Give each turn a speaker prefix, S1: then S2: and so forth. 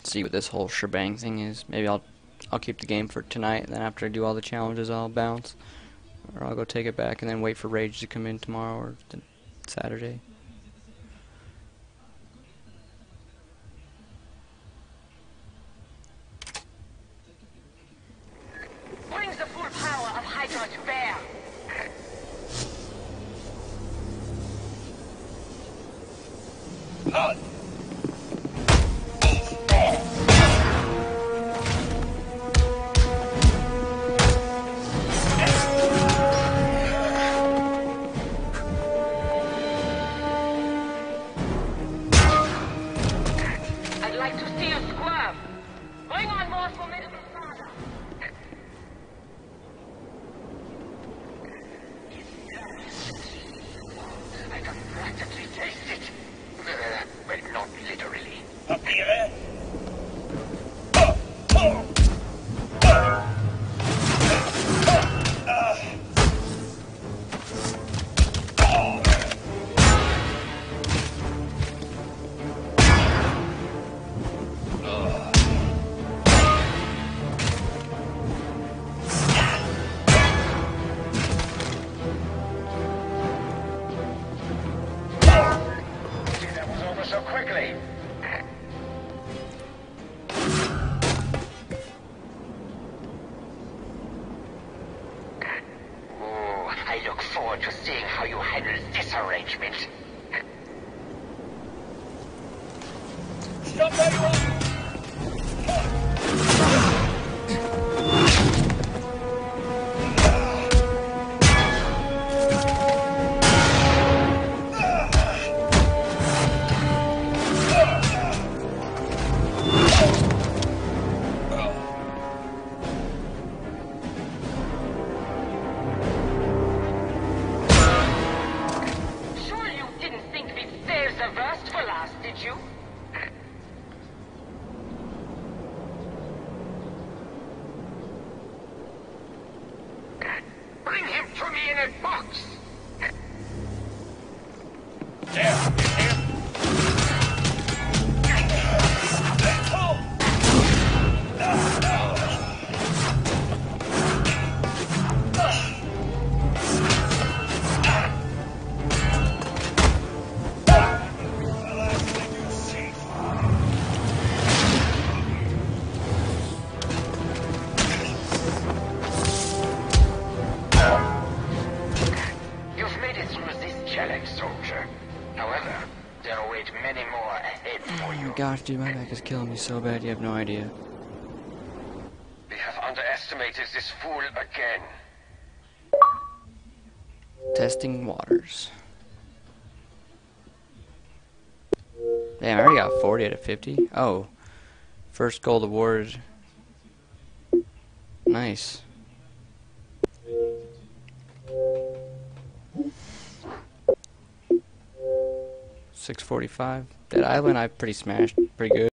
S1: see what this whole shebang thing is. Maybe I'll keep the game for tonight, and then after I do all the challenges I'll bounce. Or I'll go take it back and then wait for Rage to come in tomorrow or Saturday.
S2: Brings the full power of Hydra to bear. I'd like to see you squirm. Bring on more formidable saga. I can practically taste it. But not literally. Up here. That was over so quickly. Oh, I look forward to seeing how you handle this arrangement. Stop where you are! Surely you didn't think we'd save the worst for last, did you? Bring him to me in a box! There! You've made it through this challenge, soldier. However, there await many more ahead for
S1: Oh
S2: you.
S1: my gosh, dude, my back is killing me so bad, you have no idea.
S2: We have underestimated this fool again.
S1: Testing waters. Damn, I already got 40 out of 50. Oh. First gold award. Nice. 645. That island I pretty smashed pretty good.